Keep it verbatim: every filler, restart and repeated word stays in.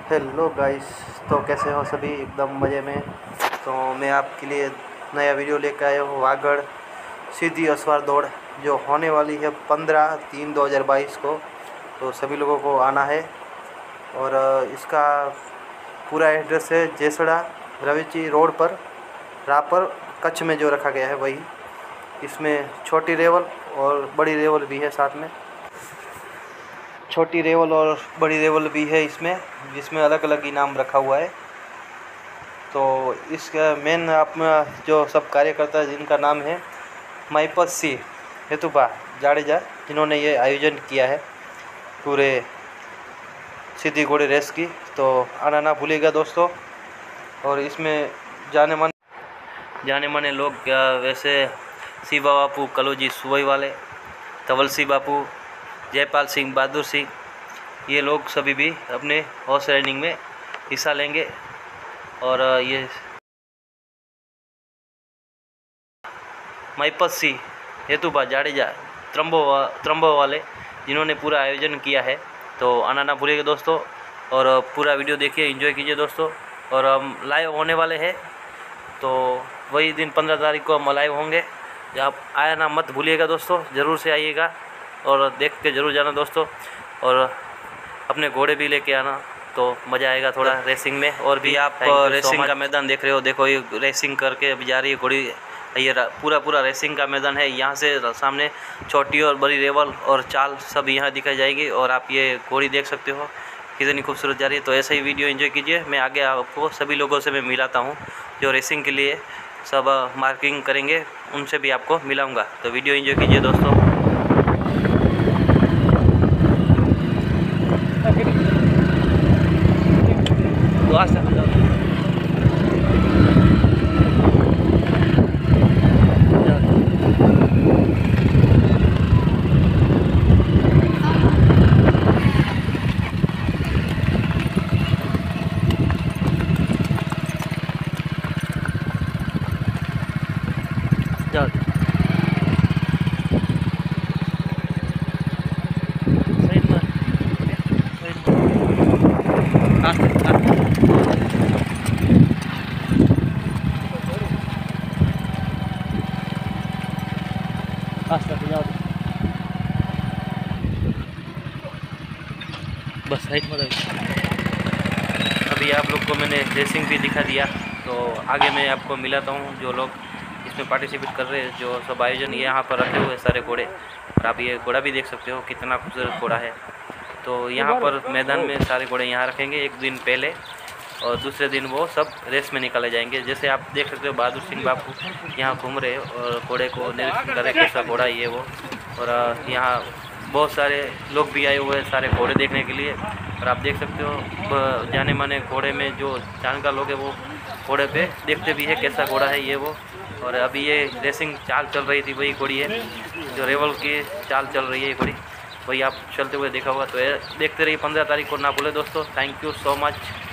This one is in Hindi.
हेलो गाइस, तो कैसे हो सभी? एकदम मज़े में। तो मैं आपके लिए नया वीडियो लेकर आया हूँ। वागड़ सीधी असवार दौड़ जो होने वाली है पंद्रह तीन दो हज़ार बाईस को। तो सभी लोगों को आना है। और इसका पूरा एड्रेस है जेसड़ा रविची रोड पर, रापर, कच्छ में जो रखा गया है वही। इसमें छोटी रेवल और बड़ी रेवल भी है साथ में। छोटी रेवल और बड़ी रेवल भी है इसमें, जिसमें अलग अलग इनाम रखा हुआ है। तो इसका मेन आप में जो सब कार्यकर्ता जिनका नाम है माइपत सी हेतुपा जाडेजा, जिन्होंने ये आयोजन किया है पूरे सीधी घोड़े रेस की। तो आना ना भूलिएगा दोस्तों। और इसमें जाने माने जाने माने लोग क्या वैसे शिवा बापू कलोजी सुवई वाले, तवलसी बापू, जयपाल सिंह, बहादुर सिंह, ये लोग सभी भी अपने हॉर्स राइडिंग में हिस्सा लेंगे। और ये माइपत सी हेतुबा जाडेजा त्रंबो त्रंबो वाले, जिन्होंने पूरा आयोजन किया है। तो आना ना भूलिएगा दोस्तों। और पूरा वीडियो देखिए, एंजॉय कीजिए दोस्तों। और हम लाइव होने वाले हैं, तो वही दिन पंद्रह तारीख को हम लाइव होंगे। आप आया ना मत भूलिएगा दोस्तों, ज़रूर से आइएगा और देख के ज़रूर जाना दोस्तों। और अपने घोड़े भी लेके आना, तो मज़ा आएगा थोड़ा रेसिंग में। और भी आप रेसिंग का मैदान देख रहे हो, देखो ये रेसिंग करके अभी जा रही है घोड़ी। ये पूरा पूरा रेसिंग का मैदान है। यहाँ से सामने छोटी और बड़ी रेवल और चाल सब यहाँ दिखाई जाएगी। और आप ये घोड़ी देख सकते हो कितनी खूबसूरत जा रही है। तो ऐसा ही वीडियो एंजॉय कीजिए। मैं आगे आपको सभी लोगों से मैं मिलाता हूँ जो रेसिंग के लिए सब मार्किंग करेंगे, उनसे भी आपको मिलाऊंगा। तो वीडियो एंजॉय कीजिए दोस्तों। बस साइड में अभी आप लोग को मैंने रेसिंग भी दिखा दिया। तो आगे मैं आपको मिलाता हूँ जो लोग इसमें पार्टिसिपेट कर रहे हैं, जो सब आयोजन यहाँ पर रखे हुए सारे घोड़े। और आप ये घोड़ा भी देख सकते हो कितना खूबसूरत घोड़ा है। तो यहाँ पर मैदान में सारे घोड़े यहाँ रखेंगे एक दिन पहले, और दूसरे दिन वो सब रेस में निकाले जाएंगे। जैसे आप देख सकते हो बहादुर सिंह बापू यहाँ घूम रहे और घोड़े को निरीक्षण कर रहे कैसा घोड़ा ये वो। और यहाँ बहुत सारे लोग भी आए हुए हैं सारे घोड़े देखने के लिए। और आप देख सकते हो जाने माने घोड़े में जो जानकार लोग हैं वो घोड़े पे देखते भी है कैसा घोड़ा है ये वो। और अभी ये रेसिंग चाल चल रही थी, वही घोड़ी है जो रेवल की चाल चल रही है ये घोड़ी, वही आप चलते हुए देखा होगा। तो देखते रहिए पंद्रह तारीख को, ना भूले दोस्तों। Thank you so much.